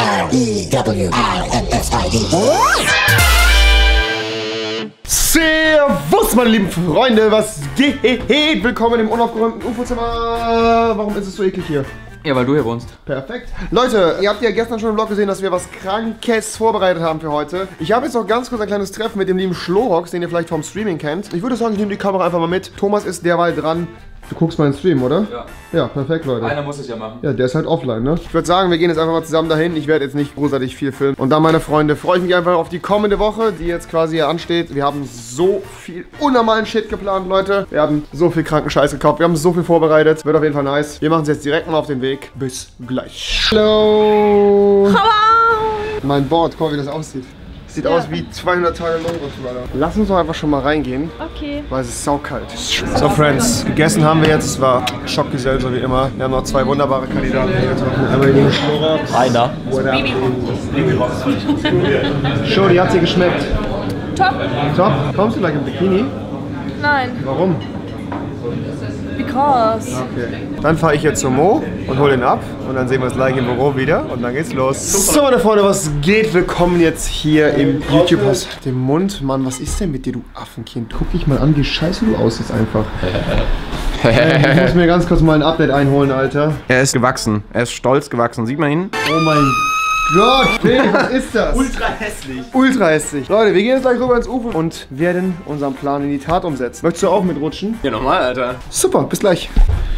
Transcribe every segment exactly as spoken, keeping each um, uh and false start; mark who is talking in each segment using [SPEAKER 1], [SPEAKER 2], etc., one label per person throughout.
[SPEAKER 1] R E W I N S I D.
[SPEAKER 2] Servus, meine lieben Freunde, was geht? Willkommen im unaufgeräumten U F O-Zimmer. Warum ist es so eklig hier?
[SPEAKER 3] Ja, weil du hier wohnst.
[SPEAKER 2] Perfekt. Leute, ihr habt ja gestern schon im Vlog gesehen, dass wir was Krankes vorbereitet haben für heute. Ich habe jetzt noch ganz kurz ein kleines Treffen mit dem lieben Schlorox, den ihr vielleicht vom Streaming kennt. Ich würde sagen, ich nehme die Kamera einfach mal mit. Thomas ist derweil dran. Du guckst meinen Stream, oder?
[SPEAKER 3] Ja.
[SPEAKER 2] Ja, perfekt, Leute.
[SPEAKER 3] Einer muss es ja machen.
[SPEAKER 2] Ja, der ist halt offline, ne? Ich würde sagen, wir gehen jetzt einfach mal zusammen dahin. Ich werde jetzt nicht großartig viel filmen. Und dann, meine Freunde, freue ich mich einfach auf die kommende Woche, die jetzt quasi hier ansteht. Wir haben so viel unnormalen Shit geplant, Leute. Wir haben so viel kranken Scheiß gekauft. Wir haben so viel vorbereitet. Wird auf jeden Fall nice. Wir machen es jetzt direkt mal auf den Weg. Bis gleich. Hallo!
[SPEAKER 4] Hallo!
[SPEAKER 2] Mein Board, guck mal, wie das aussieht. Sieht ja aus wie zweihundert Tage Longboard. Lass uns doch einfach schon mal reingehen.
[SPEAKER 4] Okay.
[SPEAKER 2] Weil es ist saukalt. So, Friends, gegessen haben wir jetzt. Es war Schockgesell, so wie immer. Wir haben noch zwei wunderbare Kandidaten hier getroffen. Einmal den Schlorox.
[SPEAKER 3] Einer.
[SPEAKER 2] Show, die hat sie geschmeckt.
[SPEAKER 4] Top.
[SPEAKER 2] Top. Kommst du gleich im Bikini?
[SPEAKER 4] Nein.
[SPEAKER 2] Warum?
[SPEAKER 4] Because.
[SPEAKER 2] Okay. Dann fahre ich jetzt zum Mo und hole ihn ab. Und dann sehen wir uns gleich im Büro wieder. Und dann geht's los. So, meine Freunde, was geht? Willkommen jetzt hier im YouTube. Was dem Mund? Mann, was ist denn mit dir, du Affenkind? Guck dich mal an, wie scheiße du aussiehst einfach. Hey, ich muss mir ganz kurz mal ein Update einholen, Alter.
[SPEAKER 5] Er ist gewachsen. Er ist stolz gewachsen. Sieht man ihn?
[SPEAKER 2] Oh mein Gott, Felix, was ist das?
[SPEAKER 6] Ultra hässlich.
[SPEAKER 2] Ultra hässlich. Leute, wir gehen jetzt gleich rüber ins U F O und werden unseren Plan in die Tat umsetzen. Möchtest du auch mitrutschen?
[SPEAKER 5] Ja, nochmal, Alter.
[SPEAKER 2] Super, bis gleich.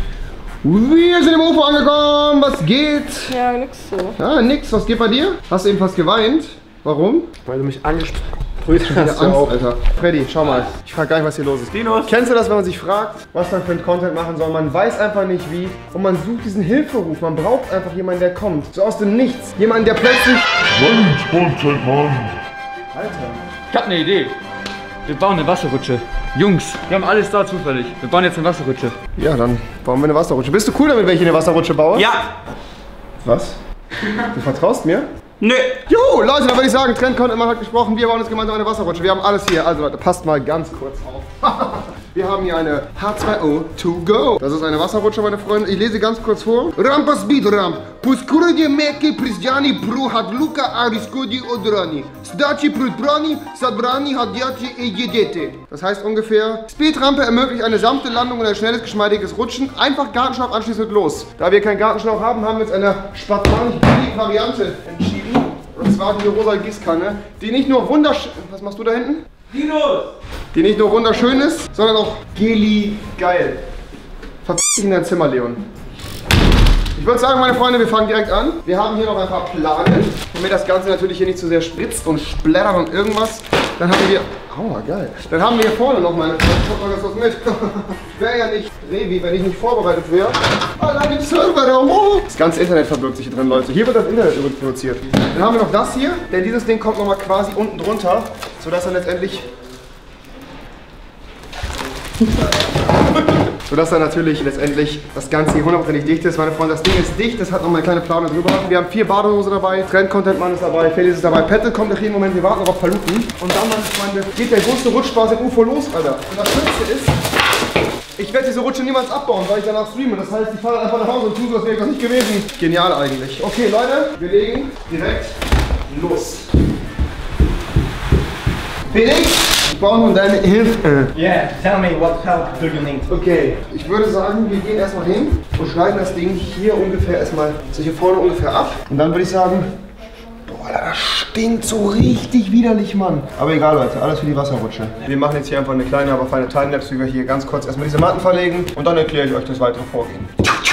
[SPEAKER 2] Wir sind im U F O angekommen. Was geht?
[SPEAKER 4] Ja, nix so.
[SPEAKER 2] Ah, nix. Was geht bei dir? Hast du eben fast geweint? Warum?
[SPEAKER 6] Weil du mich angesprüht
[SPEAKER 2] Wieder
[SPEAKER 6] hast.
[SPEAKER 2] Angst, Alter. Freddy, schau mal. Ich frage gar nicht, was hier los ist.
[SPEAKER 6] Dinos.
[SPEAKER 2] Kennst du das, wenn man sich fragt, was man für einen Content machen soll? Man weiß einfach nicht wie und man sucht diesen Hilferuf. Man braucht einfach jemanden, der kommt. So aus dem Nichts. Jemanden, der plötzlich...
[SPEAKER 7] Content, Mann.
[SPEAKER 2] Alter.
[SPEAKER 3] Ich hab eine Idee. Wir bauen eine Wasserrutsche. Jungs, wir haben alles da zufällig. Wir bauen jetzt eine Wasserrutsche.
[SPEAKER 2] Ja, dann bauen wir eine Wasserrutsche. Bist du cool damit, wenn ich eine Wasserrutsche baue?
[SPEAKER 6] Ja.
[SPEAKER 2] Was? Du vertraust mir?
[SPEAKER 6] Nö.
[SPEAKER 2] Jo, Leute, dann würde ich sagen, Trend-Content hat gesprochen, wir bauen jetzt gemeinsam eine Wasserrutsche. Wir haben alles hier. Also Leute, passt mal ganz kurz auf. Wir haben hier eine H zwei O to go. Das ist eine Wasserrutsche, meine Freunde. Ich lese ganz kurz vor. Rampa speed ramp. Puskurje meki prisjani pru hat luka ariskodi odrani. Staci prutbrani sadbrani hadjati ejedete. Das heißt ungefähr, Speedrampe ermöglicht eine sanfte Landung und ein schnelles, geschmeidiges Rutschen. Einfach Gartenschlauch anschließend los. Da wir keinen Gartenschlauch haben, haben wir jetzt eine spartanische Variante entschieden. Und zwar diese rosa Gießkanne, die nicht nur wunderschön... Was machst du da hinten?
[SPEAKER 6] Dinos.
[SPEAKER 2] Die nicht nur wunderschön ist, sondern auch geli geil. Verpiss dich in dein Zimmer, Leon. Ich würde sagen, meine Freunde, wir fangen direkt an. Wir haben hier noch ein paar Planen, damit das Ganze natürlich hier nicht zu sehr spritzt und splattert und irgendwas. Dann haben wir... Aua, geil. Dann haben wir hier vorne noch, meine Freunde. Guck mal, das was mit. Wäre ja nicht Revi, wenn ich nicht vorbereitet wäre. Allein im Serverraum. Oh. Das ganze Internet verbirgt sich hier drin, Leute. Hier wird das Internet übrigens produziert. Dann haben wir noch das hier, denn dieses Ding kommt nochmal quasi unten drunter, sodass dann letztendlich... Sodass dann natürlich letztendlich das Ganze hier hundertprozentig dicht ist. Meine Freunde, das Ding ist dicht, das hat noch mal eine kleine Plane drüber. Wir haben vier Badehosen dabei, Trend-Content-Mann ist dabei, Felix ist dabei, Pettel kommt nach jedem Moment, wir warten noch auf Paluten. Und dann, meine Freunde, geht der größte Rutschspaß im U F O los, Alter. Und das Schönste ist, ich werde diese Rutsche niemals abbauen, weil ich danach streame. Das heißt, ich fahre einfach nach Hause und tue so, als wäre ich das nicht gewesen. Genial eigentlich. Okay, Leute, wir legen direkt los. Felix! Ich brauche nun deine Hilfe.
[SPEAKER 6] Yeah, tell me what help do you need?
[SPEAKER 2] Okay, ich würde sagen, wir gehen erstmal hin und schneiden das Ding hier ungefähr erstmal, so hier vorne ungefähr ab. Und dann würde ich sagen, boah, das stinkt so richtig widerlich, Mann. Aber egal, Leute, alles für die Wasserrutsche. Wir machen jetzt hier einfach eine kleine, aber feine Timelapse, wie wir hier ganz kurz erstmal diese Matten verlegen und dann erkläre ich euch das weitere Vorgehen.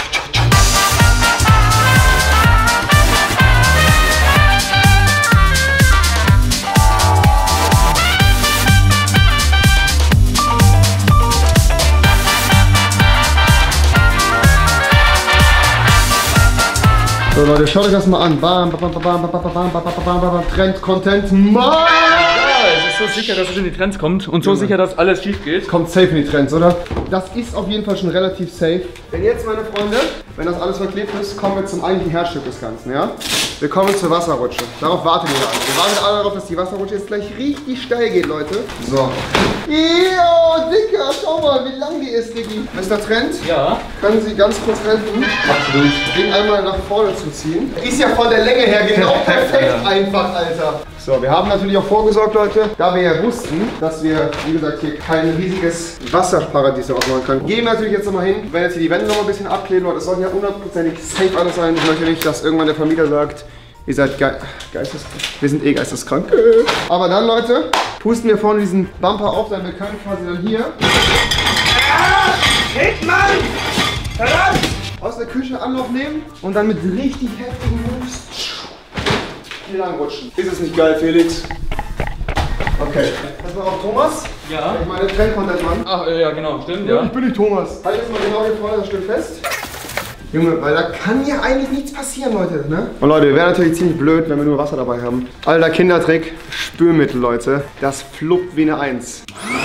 [SPEAKER 2] So Leute, schaut euch das mal an. Bam, bam, bam, bam, bam, bam, bam, bam, bam, bam, Trend, Content, Mann!
[SPEAKER 3] Ja, es ist so sicher, dass es in die Trends kommt und so sicher, dass alles schief geht.
[SPEAKER 2] Kommt safe in die Trends, oder? Das ist auf jeden Fall schon relativ safe. Denn jetzt, meine Freunde, wenn das alles verklebt ist, kommen wir zum eigentlichen Herzstück des Ganzen, ja? Wir kommen zur Wasserrutsche. Darauf wartet ihr alle. Wir warten alle darauf, dass die Wasserrutsche jetzt gleich richtig steil geht, Leute. So. Jo, Dicker, schau mal, wie lang die ist, Diggi. Mister Trent?
[SPEAKER 3] Ja.
[SPEAKER 2] Können Sie ganz kurz helfen?
[SPEAKER 3] Absolut.
[SPEAKER 2] Den einmal nach vorne zu ziehen. Ist ja von der Länge her genau perfekt einfach, Alter. So, wir haben natürlich auch vorgesorgt, Leute, da wir ja wussten, dass wir, wie gesagt, hier kein riesiges Wasserparadies aufmachen können. Gehen wir natürlich jetzt nochmal hin, wenn jetzt hier die Wände noch ein bisschen abkleben, Leute, es soll ja hundertprozentig safe alles sein. Ich möchte nicht, dass irgendwann der Vermieter sagt, ihr seid ge geisteskrank. Wir sind eh geisteskrank. Aber dann, Leute, pusten wir vorne diesen Bumper auf, dann wir können quasi dann hier aus der Küche Anlauf nehmen und dann mit richtig heftigen Moves hier lang rutschen. Ist es nicht geil, Felix? Okay. Das war auch Thomas.
[SPEAKER 3] Ja.
[SPEAKER 2] Ich meine, Trend-Content-Mann.
[SPEAKER 3] Ach, äh, ja, genau, stimmt, ja.
[SPEAKER 2] Ich bin nicht Thomas. Halt jetzt mal genau hier vorne das Stück fest. Junge, weil da kann ja eigentlich nichts passieren, Leute, ne? Und Leute, wir wären natürlich ziemlich blöd, wenn wir nur Wasser dabei haben. Alter Kindertrick, Spülmittel, Leute. Das fluppt wie eine Eins.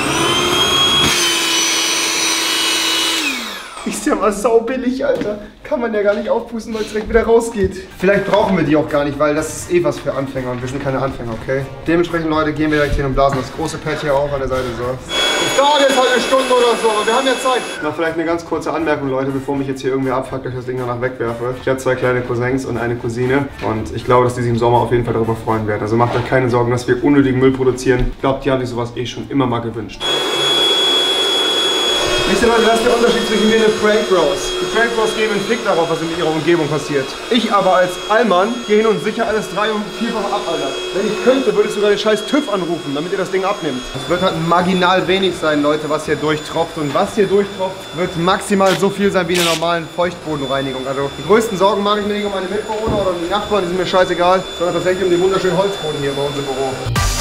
[SPEAKER 2] Ist ja mal saubillig, Alter. Kann man ja gar nicht aufpusten, weil es direkt wieder rausgeht. Vielleicht brauchen wir die auch gar nicht, weil das ist eh was für Anfänger und wir sind keine Anfänger, okay? Dementsprechend, Leute, gehen wir direkt hin und blasen das große Pad hier auf an der Seite so. Es dauert jetzt halt eine Stunde oder so, aber wir haben ja Zeit. Noch vielleicht eine ganz kurze Anmerkung, Leute, bevor mich jetzt hier irgendwie abfuckt, dass ich das Ding danach wegwerfe. Ich habe zwei kleine Cousins und eine Cousine und ich glaube, dass die sich im Sommer auf jeden Fall darüber freuen werden. Also macht euch keine Sorgen, dass wir unnötigen Müll produzieren. Ich glaube, die haben sich sowas eh schon immer mal gewünscht. Wisst ihr, Leute, das ist der Unterschied zwischen mir und den Prank Bros. Die Prank Bros geben einen Fick darauf, was in ihrer Umgebung passiert. Ich aber als Allmann gehe hin und sicher alles drei- und vierfach ab, Alter. Wenn ich könnte, würde ich sogar den scheiß TÜV anrufen, damit ihr das Ding abnimmt. Es wird halt marginal wenig sein, Leute, was hier durchtropft. Und was hier durchtropft, wird maximal so viel sein wie in einer normalen Feuchtbodenreinigung. Also die größten Sorgen mache ich mir nicht um meine Mitbewohner oder die Nachbarn, die sind mir scheißegal, sondern tatsächlich um den wunderschönen Holzboden hier bei uns im Büro.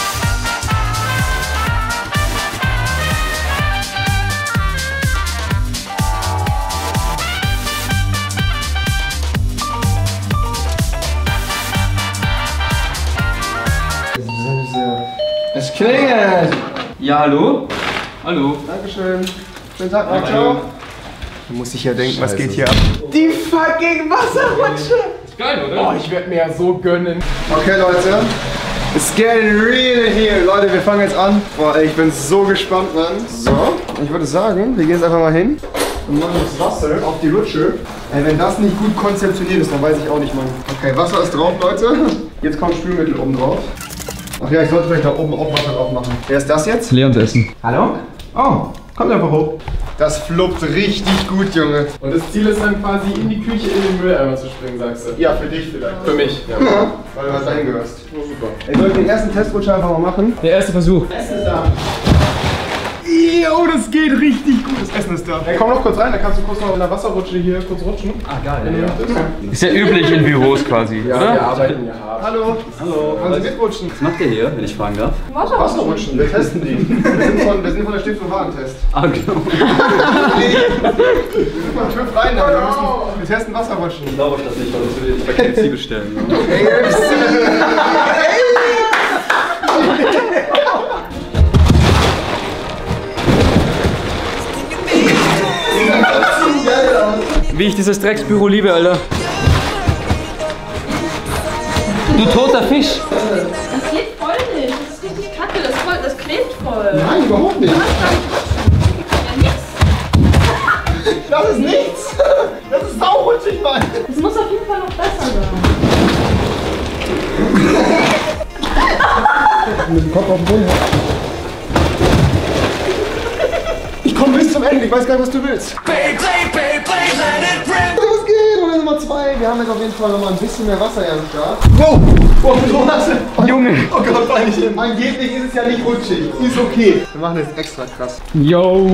[SPEAKER 6] Es klingelt!
[SPEAKER 3] Ja, hallo? Hallo?
[SPEAKER 2] Dankeschön. Schönen Tag noch. Ciao. Du musst dich ja denken, was geht hier ab?
[SPEAKER 6] Die fucking Wasserrutsche!
[SPEAKER 3] Ist geil, oder?
[SPEAKER 6] Oh, ich werde mir ja so gönnen.
[SPEAKER 2] Okay, Leute. It's getting real here. Leute, wir fangen jetzt an. Boah, ey, ich bin so gespannt, Mann. So, ich würde sagen, wir gehen jetzt einfach mal hin und machen das Wasser auf die Rutsche. Ey, wenn das nicht gut konzeptioniert ist, dann weiß ich auch nicht, Mann. Okay, Wasser ist drauf, Leute. Jetzt kommt Spülmittel oben drauf. Ach ja, ich sollte vielleicht da oben auch Wasser drauf machen. Wer ist das jetzt?
[SPEAKER 3] Leons Essen.
[SPEAKER 6] Hallo? Oh, kommt einfach hoch.
[SPEAKER 2] Das fluppt richtig gut, Junge.
[SPEAKER 6] Und das Ziel ist dann quasi in die Küche in den Mülleimer zu springen, sagst du?
[SPEAKER 2] Ja, für dich vielleicht.
[SPEAKER 6] Für mich, ja.
[SPEAKER 2] Ja, weil du halt dahin gehörst. Oh, super. Ich soll den ersten Testrutscher einfach mal machen.
[SPEAKER 3] Der erste Versuch.
[SPEAKER 6] Essen ist da.
[SPEAKER 2] Jo, das geht richtig gut. Das Essen ist da.
[SPEAKER 6] Hey, komm noch kurz rein, da kannst du kurz noch in der Wasserrutsche hier kurz rutschen.
[SPEAKER 3] Ah, geil,
[SPEAKER 6] Wenn du
[SPEAKER 3] ja.
[SPEAKER 6] möchtest.
[SPEAKER 3] Ist ja üblich in Büros quasi,
[SPEAKER 6] Ja,
[SPEAKER 3] oder?
[SPEAKER 6] wir arbeiten ja hart.
[SPEAKER 2] Hallo.
[SPEAKER 3] Hallo.
[SPEAKER 2] Wollen Sie mitrutschen?
[SPEAKER 3] Was macht ihr hier, wenn ich fragen darf?
[SPEAKER 2] Wasserrutschen, wir testen die. Wir sind von, wir sind von der Stiftung Warentest.
[SPEAKER 3] Ah, genau.
[SPEAKER 2] Wir sind von TÜV rein, aber wir, müssen, wir testen Wasserrutschen.
[SPEAKER 3] Glaube ich das nicht, weil das will ich bei K F C bestellen. Ne?
[SPEAKER 2] K F C!
[SPEAKER 3] Wie ich dieses Drecksbüro liebe, Alter. Du toter Fisch.
[SPEAKER 4] Das geht voll nicht. Das ist richtig kacke. Das, voll, das klebt voll.
[SPEAKER 2] Nein, überhaupt nicht.
[SPEAKER 4] Ja, nix.
[SPEAKER 2] Das ist nichts. Das ist sauerrutschig, Mann.
[SPEAKER 4] Das muss auf jeden Fall noch besser sein.
[SPEAKER 2] Mit dem Kopf auf den Boden. Ich komme bis zum Ende, ich weiß gar nicht, was du willst. Was geht? Runde Nummer zwei. Wir haben jetzt auf jeden Fall noch mal ein bisschen mehr Wasser hier am Start. Wow! Wow, Thomas!
[SPEAKER 3] Junge.
[SPEAKER 2] Oh Gott, peinlich hin. Angeblich ist es ja nicht rutschig. Ist okay. Wir machen das extra krass.
[SPEAKER 3] Yo.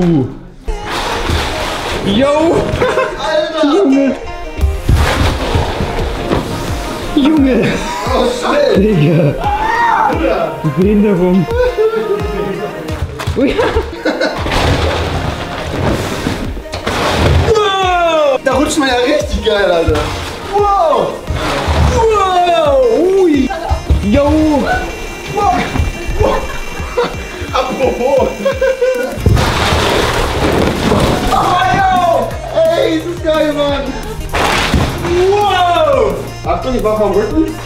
[SPEAKER 3] Yo.
[SPEAKER 2] Alter!
[SPEAKER 3] Junge. Junge.
[SPEAKER 2] Oh, Scheiße!
[SPEAKER 3] Digga. Behinderung. Ui.
[SPEAKER 2] Da rutscht man ja richtig geil, Alter. Wow!
[SPEAKER 3] Wow. Ui. Yo.
[SPEAKER 2] Wow! Wow. Apropos! Oh, yo. Ey, ist das geil! Waffe am Rücken.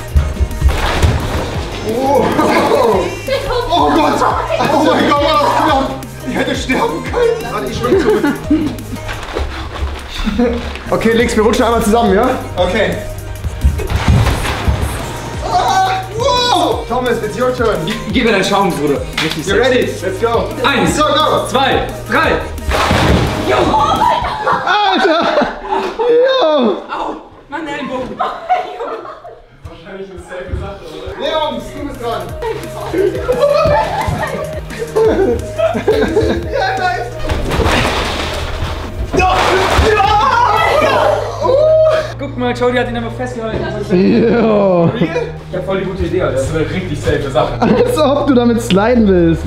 [SPEAKER 2] Oh, oh Gott! Oh mein Gott, war das knapp! Ich hätte sterben können! Warte, ich schwing zurück. Okay, links, wir rutschen einmal zusammen, ja? Okay. Ah, wow! Thomas, it's your turn.
[SPEAKER 3] Gib mir deinen Schaum, Bruder. Richtig
[SPEAKER 2] You ready? Let's go.
[SPEAKER 3] Eins,
[SPEAKER 2] So, go!
[SPEAKER 3] zwei, drei.
[SPEAKER 2] Alter! Jo!
[SPEAKER 3] Au, mein Ellbogen.
[SPEAKER 6] Wahrscheinlich eine safe Sache, oder?
[SPEAKER 2] Leons, du bist dran. Ja, nice.
[SPEAKER 3] Guck mal, Jody hat ihn einfach festgehalten.
[SPEAKER 2] Jo!
[SPEAKER 3] Ich hab voll die gute Idee, Alter.
[SPEAKER 6] Das ist eine richtig safe Sache.
[SPEAKER 2] Als ob du damit sliden willst.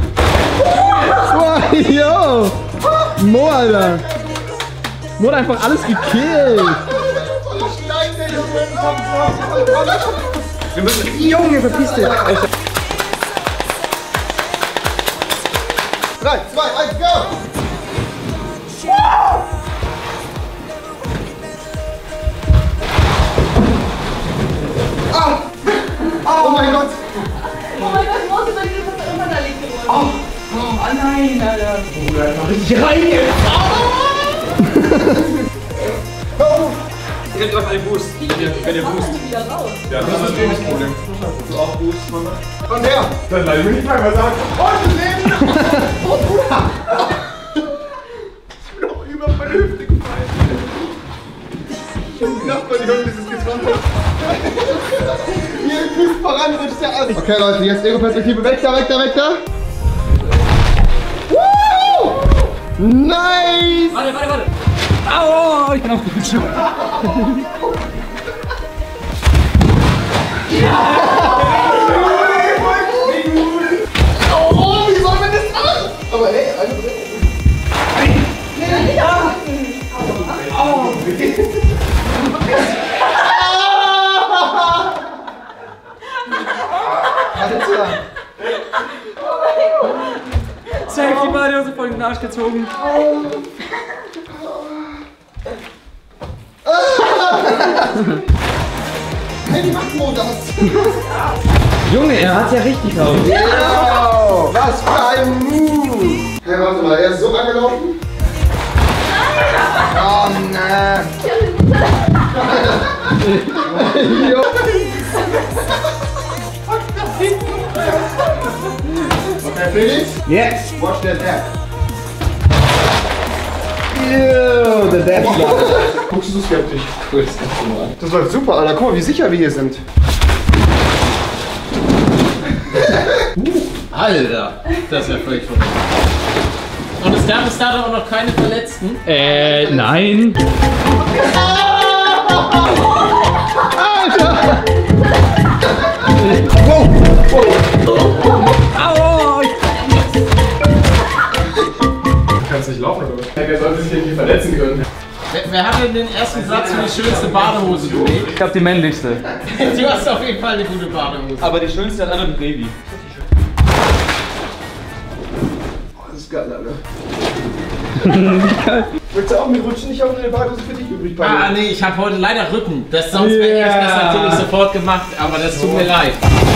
[SPEAKER 2] Wow, yo! Mo, Alter! Mo hat einfach alles gekillt!
[SPEAKER 3] Wir müssen.
[SPEAKER 2] Junge, verpiss dich! drei, zwei, eins, go! Ah! Oh mein Gott!
[SPEAKER 4] Oh mein Gott, ich musste bei dir, was immer da liegt geworden.
[SPEAKER 3] Oh, oh nein, Alter.
[SPEAKER 6] Bruder, einfach richtig rein jetzt.
[SPEAKER 3] Ihr kriegt euch einen Boost. Wenn ihr Boost.
[SPEAKER 4] Wieder raus.
[SPEAKER 6] Ja, das ist natürlich das Problem.
[SPEAKER 3] Du auch Boost, Mama?
[SPEAKER 2] Von der!
[SPEAKER 6] Dann leider will ich mal was sagen. Oh, das Leben!
[SPEAKER 2] Oh Bruder! Ich bin auch über meine Hüfte gefallen. Nachbar, die Hunde, das ist getroffen. Hier im Fuß voranrutscht der an. Okay, Leute, jetzt Ego-Perspektive. Weg da, weg da, weg da. Woo! Nice!
[SPEAKER 3] Warte, warte, warte. Au, ich bin aufgerutscht.
[SPEAKER 2] Oh, wie soll man das machen? Aber hey, eine Brille. Alter!
[SPEAKER 3] Safe, die Badehose voll in den Arsch gezogen.
[SPEAKER 2] Hey, die macht Mo das!
[SPEAKER 3] Junge, er hat's ja richtig raus.
[SPEAKER 2] Wow! Was für ein Move! Hey, warte mal, er ist so angelaufen? Oh, ne! Jo. Okay, Felix?
[SPEAKER 3] Yes.
[SPEAKER 2] Watch that Dab. Ew, der Dab.
[SPEAKER 6] Guckst du so skeptisch? Cool, das kannst du mal an.
[SPEAKER 2] Das läuft super, Alter. Guck mal, wie sicher wir hier sind.
[SPEAKER 8] Alter, das ist ja völlig verrückt. Und es gab bis dato auch noch keine Verletzten.
[SPEAKER 3] Äh, nein.
[SPEAKER 2] Alter!
[SPEAKER 3] Wow. Au!
[SPEAKER 6] Du kannst nicht laufen, oder was? Hey, wer sollte sich irgendwie verletzen können?
[SPEAKER 8] Wer, wer hat denn den ersten Satz für die schönste Badehose gelegt?
[SPEAKER 3] Ich glaube die männlichste.
[SPEAKER 8] Du hast auf jeden Fall eine gute Badehose.
[SPEAKER 3] Aber die schönste hat einfach ein Baby.
[SPEAKER 2] Das ist geil, Alter. Möchtest du auch mitrutschen? Ich habe eine Badehose für dich übrig.
[SPEAKER 8] Ah, nee, ich habe heute leider Rücken. Das, sonst wäre ich das natürlich sofort gemacht, aber das tut mir leid.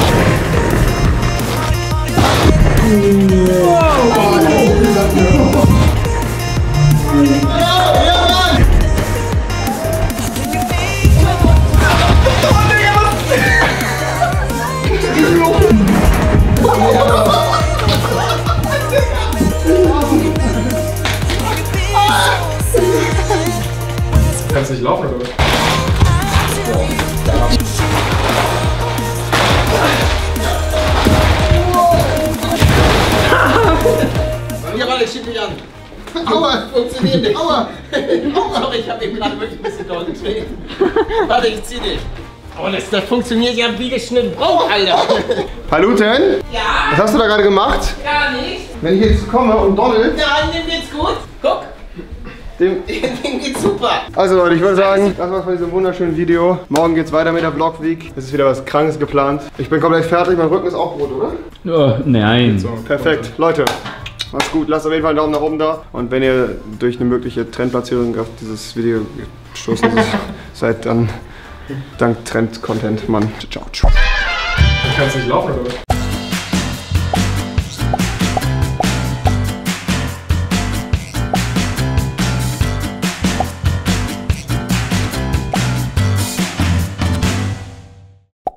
[SPEAKER 6] Du kannst nicht laufen, oder was?
[SPEAKER 8] Ja, warte, ich schieb mich an.
[SPEAKER 2] Aua!
[SPEAKER 8] Funktioniert nicht.
[SPEAKER 2] Aua!
[SPEAKER 8] Aber ich habe eben gerade wirklich ein bisschen doll getreten. Warte, ich zieh dich. Oh, das, das funktioniert ja wie geschnitten Brot, Alter.
[SPEAKER 2] Paluten?
[SPEAKER 8] Ja,
[SPEAKER 2] Was hast du da gerade gemacht?
[SPEAKER 8] gar nicht.
[SPEAKER 2] Wenn ich jetzt komme und doddel,
[SPEAKER 8] Nein, dem geht's gut. Guck,
[SPEAKER 2] dem...
[SPEAKER 8] dem geht's super.
[SPEAKER 2] Also Leute, ich würde sagen, das war's von diesem wunderschönen Video. Morgen geht's weiter mit der Vlog-Week. Es ist wieder was Krankes geplant. Ich bin komplett fertig, mein Rücken ist auch rot, oder?
[SPEAKER 3] Oh, nein.
[SPEAKER 2] Perfekt. Leute, macht's gut. Lasst auf jeden Fall einen Daumen nach oben da. Und wenn ihr durch eine mögliche Trendplatzierung auf dieses Video gestoßen seid, dann Dank Trend-Content, Mann. Ciao, ciao.
[SPEAKER 6] Du kannst nicht laufen, oder was?